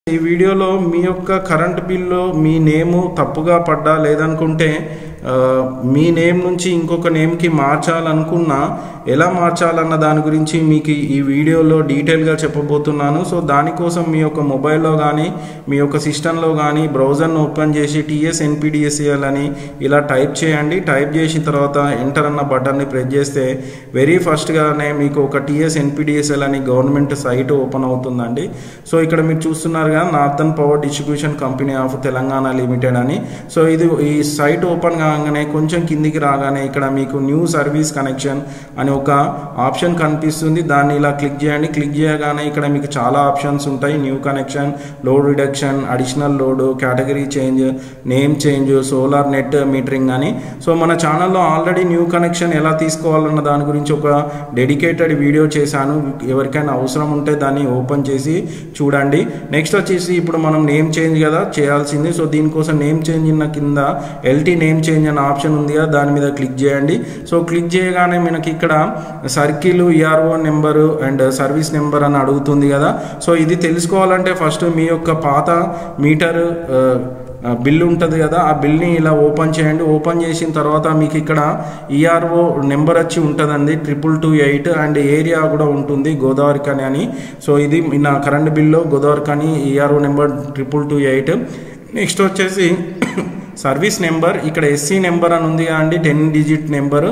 ఈ వీడియోలో మీ యొక్క కరెంట్ బిల్లో మీ నేమ్ తప్పుగా పడ్డా లేదనుకుంటే మీ నేమ్ నుంచి ఇంకొక నేమ్కి మార్చాలనుకున్నా ఎలా మార్చాలన్న దాని గురించి మీకు ఈ వీడియోలో డీటెయిల్గా చెప్పబోతున్నాను. సో దానికోసం మీ యొక్క మొబైల్లో కానీ మీ యొక్క సిస్టంలో కానీ బ్రౌజర్ను ఓపెన్ చేసి TSNPDSCL అని ఇలా టైప్ చేయండి. టైప్ చేసిన తర్వాత ఎంటర్ అన్న బటన్ని ప్రెస్ చేస్తే వెరీ ఫస్ట్గానే మీకు ఒక TSNPDSCL అని గవర్నమెంట్ సైట్ ఓపెన్ అవుతుందండి. సో ఇక్కడ మీరు చూస్తున్నారుగా northern power distribution company of Telangana limited అని. సో ఇది ఈ సైట్ ఓపెన్ కాగానే కొంచెం కిందికి రాగానే ఇక్కడ మీకు న్యూ సర్వీస్ కనెక్షన్ అని ఒక ఆప్షన్ కనిపిస్తుంది. దాన్ని ఇలా క్లిక్ చేయండి. క్లిక్ చేయగానే ఇక్కడ మీకు చాలా ఆప్షన్స్ ఉంటాయి. New connection, load reduction, additional load, category change, name change, solar net metering అని. సో మన ఛానల్లో ఆల్రెడీ న్యూ కనెక్షన్ ఎలా తీసుకోవాలన్న దాని గురించి ఒక డెడికేటెడ్ వీడియో చేశాను. ఎవరికైనా అవసరం ఉంటే దాన్ని ఓపెన్ చేసి చూడండి. నెక్స్ట్ వచ్చేసి ఇప్పుడు మనం నేమ్ చేంజ్ కదా చేయాల్సింది. సో దీనికోసం నేమ్ చేంజ్ ఉన్న కింద LT నేమ్ చేంజ్ అనే ఆప్షన్ ఉంది కదా, దాని మీద క్లిక్ చేయండి. సో క్లిక్ చేయగానే మనకి ఇక్కడ circle, ERO number and service number అని అడుగుతుంది కదా. సో ఇది తెలుసుకోవాలంటే ఫస్ట్ మీ యొక్క పాత మీటర్ బిల్ ఉంటుంది కదా, ఆ బిల్ని ఇలా ఓపెన్ చేయండి. ఓపెన్ చేసిన తర్వాత మీకు ఇక్కడ ERO నెంబర్ వచ్చి ఉంటుందండి 2228 అండ్ ఏరియా కూడా ఉంటుంది గోదావరిఖని అని. సో ఇది నా కరెంట్ బిల్లో గోదావరిఖని ERO నెంబర్ 2228. నెక్స్ట్ వచ్చేసి సర్వీస్ నెంబర్ ఇక్కడ SC నెంబర్ అని ఉంది అండి, 10 డిజిట్ నెంబరు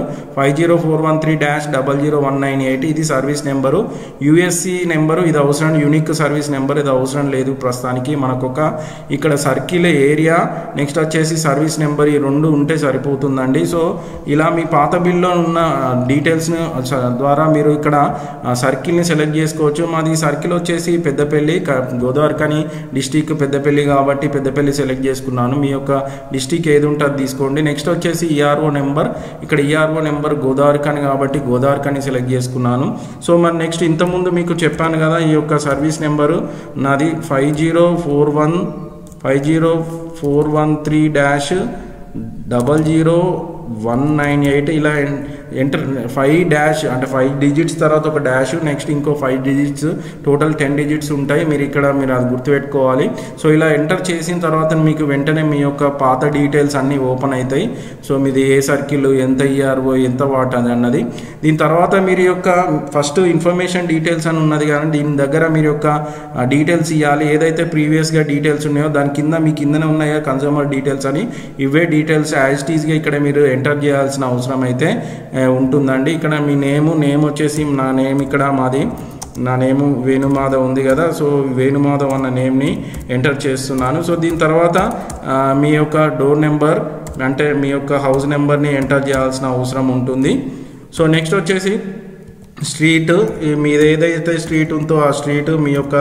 50413-00198 ఇది సర్వీస్ నెంబరు. USC నెంబరు ఇది అవసరం, యూనిక్ సర్వీస్ నెంబర్ ఇది అవసరం లేదు ప్రస్తుతానికి. మనకొక ఇక్కడ సర్కిల్, ఏరియా, నెక్స్ట్ వచ్చేసి సర్వీస్ నెంబర్ ఈ రెండు ఉంటే సరిపోతుందండి. సో ఇలా మీ పాత బిల్లో ఉన్న డీటెయిల్స్ ద్వారా మీరు ఇక్కడ సర్కిల్ని సెలెక్ట్ చేసుకోవచ్చు. మాది సర్కిల్ వచ్చేసి పెద్దపల్లి, గోదావరిఖని డిస్టిక్ పెద్దపల్లి కాబట్టి పెద్దపల్లి సెలెక్ట్ చేసుకున్నాను. మీ యొక్క డిస్టిక్ ఏది ఉంటే అది తీసుకోండి. నెక్స్ట్ వచ్చేసి ERO నెంబర్, ఇక్కడ ERO నెంబర్ గోదావరిఖని కాబట్టి గోదావరిఖని సెలెక్ట్ చేసుకున్నాను. సో మరి నెక్స్ట్ ఇంతకుముందు మీకు చెప్పాను కదా ఈ యొక్క సర్వీస్ నెంబరు నాది 50413-00198 ఇలా ఎంటర్ 5 డాష్ అంటే 5 డిజిట్స్ తర్వాత ఒక డాష్, నెక్స్ట్ ఇంకో 5 డిజిట్స్, టోటల్ 10 డిజిట్స్ ఉంటాయి. మీరు అది గుర్తుపెట్టుకోవాలి. సో ఇలా ఎంటర్ చేసిన తర్వాత మీకు వెంటనే మీ యొక్క పాత డీటెయిల్స్ అన్నీ ఓపెన్ అవుతాయి. సో మీది ఏ సర్కిల్, ఎంత ERO, ఎంత వాట్ అన్నది. దీని తర్వాత మీరు యొక్క ఫస్ట్ ఇన్ఫర్మేషన్ డీటెయిల్స్ అని ఉన్నది కానీ దీని దగ్గర మీరు యొక్క డీటెయిల్స్ ఇవ్వాలి. ఏదైతే ప్రీవియస్గా డీటెయిల్స్ ఉన్నాయో దాని కింద మీ కిందనే ఉన్నాయో కన్స్యూమర్ డీటెయిల్స్ అని, ఇవే డీటెయిల్స్ యాజ్ ఇట్ ఈస్గా ఇక్కడ మీరు ఎంటర్ చేయాల్సిన అవసరం అయితే ఉంటుందండి. ఇక్కడ మీ నేమ్ వచ్చేసి నా నేమ్ ఇక్కడ నా నేము వేణుమాధవ్ ఉంది కదా. సో వేణుమాధవ్ అన్న నేమ్ని ఎంటర్ చేస్తున్నాను. సో దీని తర్వాత మీ యొక్క డోర్ నెంబర్ అంటే మీ యొక్క హౌస్ నెంబర్ని ఎంటర్ చేయాల్సిన అవసరం ఉంటుంది. సో నెక్స్ట్ వచ్చేసి స్ట్రీట్, మీది ఏదైతే స్ట్రీట్ ఉందో ఆ స్ట్రీట్, మీ యొక్క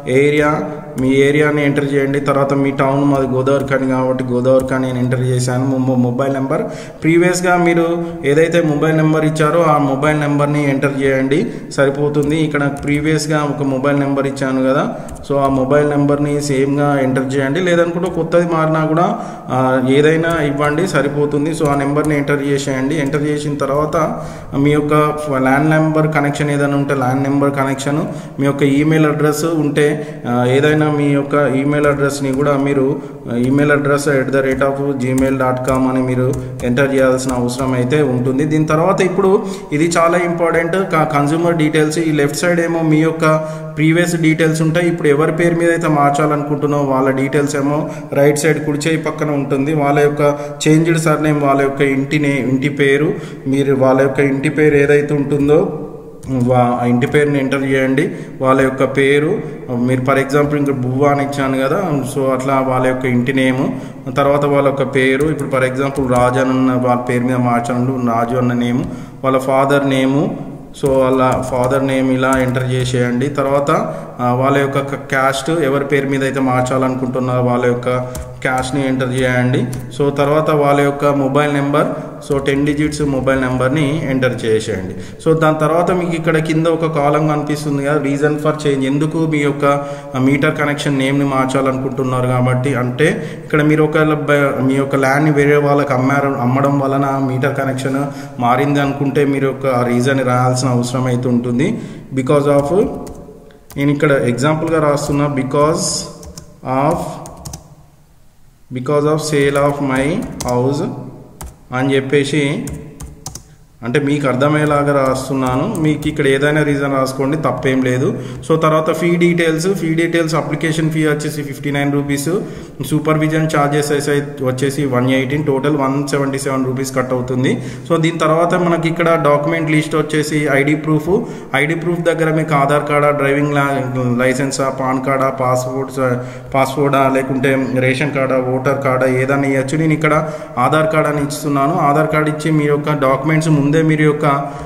మీ ఏరియాని ఎంటర్ చేయండి. తర్వాత మీ టౌన్, మాది గోదావరిఖని కాబట్టి గోదావరిఖని నేను ఎంటర్ చేశాను. మొబైల్ నెంబర్ ప్రీవియస్గా మీరు ఏదైతే మొబైల్ నెంబర్ ఇచ్చారో ఆ మొబైల్ నెంబర్ని ఎంటర్ చేయండి సరిపోతుంది. ఇక్కడ ప్రీవియస్గా ఒక మొబైల్ నెంబర్ ఇచ్చాను కదా, సో ఆ మొబైల్ నెంబర్ని సేమ్గా ఎంటర్ చేయండి. లేదనుకుంటే కొత్తది మారినా కూడా ఏదైనా ఇవ్వండి సరిపోతుంది. సో ఆ నెంబర్ని ఎంటర్ చేసేయండి. ఎంటర్ చేసిన తర్వాత మీ యొక్క ల్యాండ్ నెంబర్ కనెక్షన్ ఏదైనా ఉంటే ల్యాండ్ నెంబర్ కనెక్షన్, మీ యొక్క ఈమెయిల్ అడ్రస్ ఉంటే ఏదైనా మీ యొక్క ఈమెయిల్ అడ్రస్ని కూడా మీరు ఈమెయిల్ అడ్రస్ @gmail.com అని మీరు ఎంటర్ చేయాల్సిన అవసరం అయితే ఉంటుంది. దీని తర్వాత ఇప్పుడు ఇది చాలా ఇంపార్టెంట్ కన్స్యూమర్ డీటెయిల్స్. ఈ లెఫ్ట్ సైడ్ ఏమో మీ యొక్క ప్రీవియస్ డీటెయిల్స్ ఉంటాయి. ఇప్పుడు ఎవరి పేరు మీద అయితే మార్చాలనుకుంటున్నారో వాళ్ళ డీటెయిల్స్ ఏమో రైట్ సైడ్ కుడి చేయి పక్కన ఉంటుంది. వాళ్ళ యొక్క చేంజ్డ్ సర్నేమ్, వాళ్ళ యొక్క ఇంటి పేరు, మీరు వాళ్ళ యొక్క ఇంటి పేరు ఏదైతే ఉంటుందో ఆ ఇంటి పేరుని ఎంటర్ చేయండి. వాళ్ళ యొక్క పేరు మీరు ఫర్ ఎగ్జాంపుల్ ఇంకా బువ్వ అని ఇచ్చాను కదా, సో అట్లా వాళ్ళ యొక్క ఇంటి నేము, తర్వాత వాళ్ళ యొక్క పేరు. ఇప్పుడు ఫర్ ఎగ్జాంపుల్ రాజు అన్న వాళ్ళ పేరు మీద మార్చాను, రాజు అన్న నేము, వాళ్ళ ఫాదర్ నేము, సో వాళ్ళ ఫాదర్ నేమ్ ఇలా ఎంటర్ చేసేయండి. తర్వాత వాళ్ళ యొక్క క్యాస్ట్, ఎవరి పేరు మీద అయితే మార్చాలనుకుంటున్నారో వాళ్ళ యొక్క క్యాష్ని ఎంటర్ చేయండి. సో తర్వాత వాళ్ళ యొక్క mobile number, so 10 digits mobile నెంబర్ని ఎంటర్ చేసేయండి. సో దాని తర్వాత మీకు ఇక్కడ కింద ఒక కాలం కనిపిస్తుంది కదా, రీజన్ ఫర్ చేంజ్, ఎందుకు మీ యొక్క మీటర్ కనెక్షన్ నేమ్ని మార్చాలనుకుంటున్నారు కాబట్టి. అంటే ఇక్కడ మీరు మీ యొక్క ల్యాండ్ని వేరే వాళ్ళకి అమ్మడం వలన మీటర్ కనెక్షన్ మారింది అనుకుంటే మీరు ఒక రీజన్ రాయాల్సిన అవసరం అయితే ఉంటుంది. బికాజ్ ఆఫ్, నేను ఇక్కడ ఎగ్జాంపుల్గా రాస్తున్నా, because of because of sale of my house అని చెప్పేసి అంటే మీకు అర్థమయ్యేలాగా రాస్తున్నాను. మీకు ఇక్కడ ఏదైనా రీజన్ రాసుకోండి, తప్పేం లేదు. సో తర్వాత ఫీ డీటెయిల్స్ అప్లికేషన్ ఫీ వచ్చేసి 59 రూపీస్, సూపర్విజన్ ఛార్జెస్ వచ్చేసి 118, టోటల్ 177 రూపీస్ కట్ అవుతుంది. సో దీని తర్వాత మనకి ఇక్కడ డాక్యుమెంట్ లిస్ట్ వచ్చేసి ఐడి ప్రూఫ్ దగ్గర మీకు ఆధార్ కార్డా, డ్రైవింగ్ లైసెన్సా, పాన్ కార్డా, పాస్పోర్టా, లేకుంటే రేషన్ కార్డా, ఓటర్ కార్డా ఏదైనా ఇవ్వచ్చు. నేను ఇక్కడ ఆధార్ కార్డ్ అని ఇస్తున్నాను. ఆధార్ కార్డ్ ఇచ్చి మీ యొక్క డాక్యుమెంట్స్ ముందే మీరు యొక్క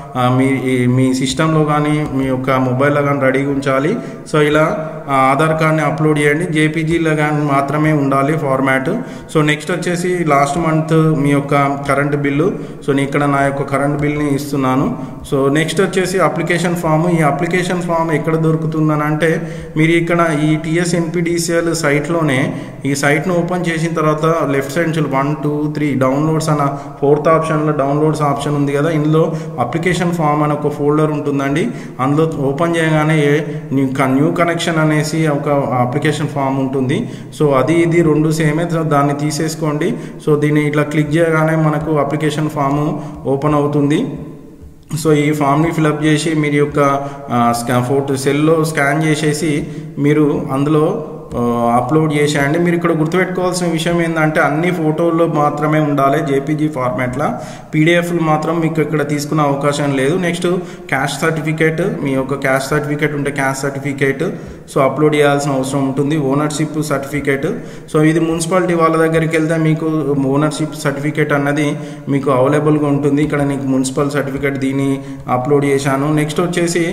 మీ సిస్టంలో కానీ మీ యొక్క మొబైల్లో కానీ రెడీగా ఉంచాలి. సో ఇలా ఆధార్ కార్డ్ని అప్లోడ్ చేయండి. జేపీజీలో కానీ మాత్రమే ఉండాలి ఫార్మాట్. సో నెక్స్ట్ వచ్చేసి లాస్ట్ మంత్ మీ యొక్క కరెంట్ బిల్లు. సో నేను ఇక్కడ నా యొక్క కరెంట్ బిల్ని ఇస్తున్నాను. సో నెక్స్ట్ వచ్చేసి అప్లికేషన్ ఫామ్. ఈ అప్లికేషన్ ఫామ్ ఎక్కడ దొరుకుతుందని అంటే మీరు ఇక్కడ ఈ TSNPDCL సైట్లోనే ఈ సైట్ను ఓపెన్ చేసిన తర్వాత లెఫ్ట్ సైడ్ నుంచి 1, 2, 3 డౌన్లోడ్స్ అన్న 4th ఆప్షన్లో డౌన్లోడ్స్ ఆప్షన్ ఉంది కదా, ఇందులో అప్లికేషన్ ఫామ్ అని ఒక ఫోల్డర్ ఉంటుందండి. అందులో ఓపెన్ చేయగానే న్యూ కనెక్షన్ అనేసి ఒక అప్లికేషన్ ఫామ్ ఉంటుంది. సో ఇది రెండు సేమే, దాన్ని తీసేసుకోండి. సో దీన్ని ఇట్లా క్లిక్ చేయగానే మనకు అప్లికేషన్ ఫామ్ ఓపెన్ అవుతుంది. సో ఈ ఫామ్ని ఫిలప్ చేసి మీరు యొక్క ఫోటో సెల్లో స్కాన్ చేసేసి మీరు అందులో అప్లోడ్ చేసేయండి. మీరు ఇక్కడ గుర్తుపెట్టుకోవాల్సిన విషయం ఏంటంటే అన్ని ఫోటోల్లో మాత్రమే ఉండాలి జేపీజీ ఫార్మాట్లో, పీడిఎఫ్లు మాత్రం మీకు ఇక్కడ తీసుకునే అవకాశం లేదు. నెక్స్ట్ క్యాస్ట్ సర్టిఫికేట్, మీ యొక్క క్యాస్ట్ సర్టిఫికేట్ ఉంటే క్యాస్ట్ సర్టిఫికేట్ సో అప్లోడ్ చేయాల్సిన అవసరం ఉంటుంది. ఓనర్షిప్ సర్టిఫికేట్, సో ఇది మున్సిపాలిటీ వాళ్ళ దగ్గరికి వెళ్తే మీకు ఓనర్షిప్ సర్టిఫికేట్ అన్నది మీకు అవైలబుల్గా ఉంటుంది. ఇక్కడ నీకు మున్సిపల్ సర్టిఫికేట్ దీన్ని అప్లోడ్ చేశాను. నెక్స్ట్ వచ్చేసి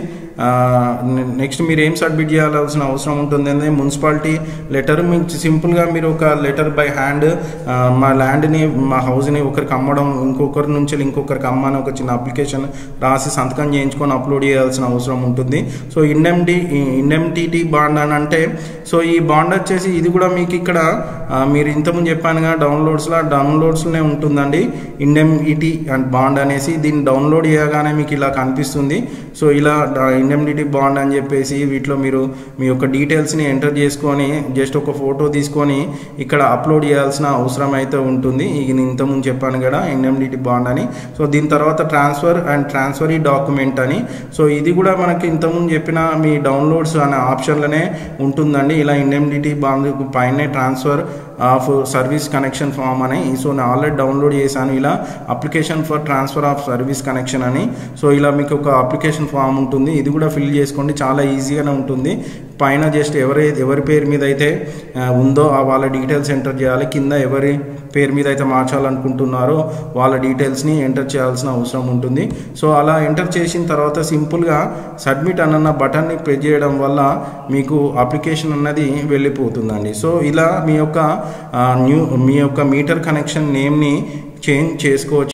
నెక్స్ట్ మీరు ఏం సబ్మిట్ చేయాల్సిన అవసరం ఉంటుంది అంటే మున్సిపాలిటీ లెటర్. మీకు సింపుల్గా మీరు ఒక లెటర్ బై హ్యాండ్ మా ల్యాండ్ని మా హౌస్ని ఒకరికి అమ్మడం, ఇంకొకరి నుంచి ఇంకొకరికి అమ్మని ఒక చిన్న అప్లికేషన్ రాసి సంతకం చేయించుకొని అప్లోడ్ చేయాల్సిన అవసరం ఉంటుంది. సో ఇండెమ్నిటీ బాండ్ అని అంటే సో ఈ బాండ్ వచ్చేసి ఇది కూడా మీకు ఇక్కడ మీరు ఇంతకుముందు చెప్పానుగా డౌన్లోడ్స్లోనే ఉంటుందండి ఇండెమ్నిటీ అండ్ బాండ్ అనేసి. దీన్ని డౌన్లోడ్ చేయగానే మీకు ఇలా కనిపిస్తుంది. సో ఇలా ఇండెమ్నిటీ బాండ్ అని చెప్పేసి వీటిలో మీరు మీ యొక్క డీటెయిల్స్ని ఎంటర్ చేసుకొని జస్ట్ ఒక ఫోటో తీసుకొని ఇక్కడ అప్లోడ్ చేయాల్సిన అవసరం అయితే ఉంటుంది. ఇది ఇంతకుముందు చెప్పాను కదా ఇండెమ్నిటీ బాండ్ అని. సో దీని తర్వాత ట్రాన్స్ఫరీ డాక్యుమెంట్ అని. సో ఇది కూడా మనకి ఇంతకుముందు చెప్పిన మీ డౌన్లోడ్స్ అనే ఆప్షన్లోనే ఉంటుందండి. ఇలా ఇండెమ్నిటీ బాండ్ పైనే transfer of service connection form అని. సో నేను ఆల్రెడీ డౌన్లోడ్ చేశాను ఇలా application for transfer of service connection అని. సో ఇలా మీకు ఒక అప్లికేషన్ ఫామ్ ఉంటుంది, ఇది కూడా ఫిల్ చేసుకోండి, చాలా ఈజీగానే ఉంటుంది. పైన జస్ట్ ఎవరి పేరు మీద అయితే ఉందో వాళ్ళ డీటెయిల్స్ ఎంటర్ చేయాలి, కింద ఎవరి పేరు మీద అయితే మార్చాలనుకుంటున్నారో వాళ్ళ డీటెయిల్స్ని ఎంటర్ చేయాల్సిన అవసరం ఉంటుంది. సో అలా ఎంటర్ చేసిన తర్వాత సింపుల్గా సబ్మిట్ అన్న బటన్ని ప్రెస్ చేయడం వల్ల మీకు అప్లికేషన్ అన్నది వెళ్ళిపోతుందండి. సో ఇలా మీ యొక్క మీటర్ కనెక్షన్ నేమ్ని చేంజ్ చేసుకోవచ్చు.